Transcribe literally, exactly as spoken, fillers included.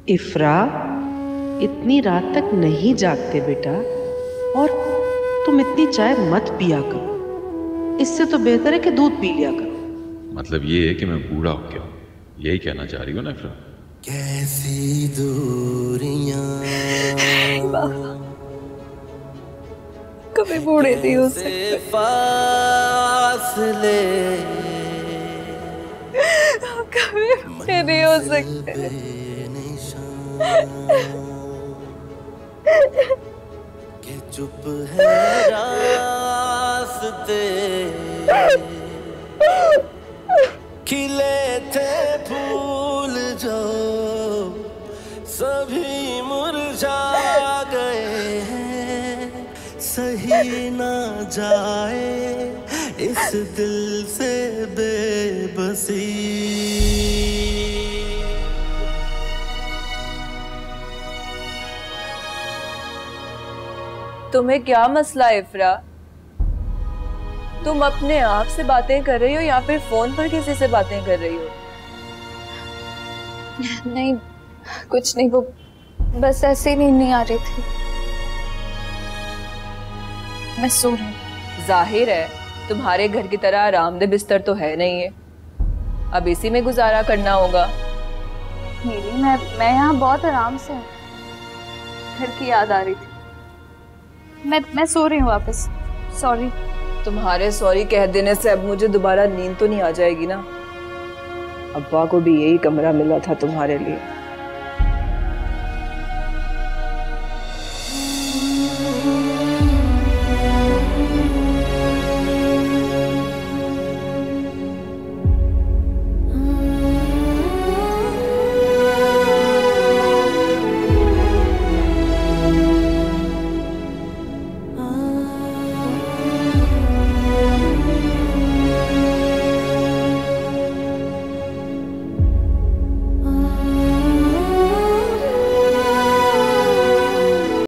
इफ्रा, इतनी रात तक नहीं जागते बेटा, और तुम इतनी चाय मत पिया करो। इससे तो बेहतर है कि दूध पी लिया करो। मतलब ये है कि मैं बूढ़ा हो गया हूँ, यही कहना चाह रही हो ना इफ्रा? कैसी दूरियां कभी बूढ़े नहीं हो सकते, फासले कभी बूढ़े नहीं हो सकते। के चुप है रास्ते, खिले थे फूल जो सभी मुरझा गए हैं। सही ना जाए इस दिल से बेबसी। तुम्हें क्या मसला है इफ्रा? तुम अपने आप से बातें कर रही हो या फिर फोन पर किसी से बातें कर रही हो? नहीं, कुछ नहीं, वो बस ऐसे ही नींद नहीं आ रही थी। मैं सो रही हूँ। जाहिर है तुम्हारे घर की तरह आरामदेह बिस्तर तो है नहीं है, अब इसी में गुजारा करना होगा। मेरी मैं मैं यहाँ बहुत आराम से हूँ। घर की याद आ रही थी। मैं मैं सो रही हूँ वापस। सॉरी। तुम्हारे सॉरी कह देने से अब मुझे दोबारा नींद तो नहीं आ जाएगी ना? अब्बा को भी यही कमरा मिला था तुम्हारे लिए।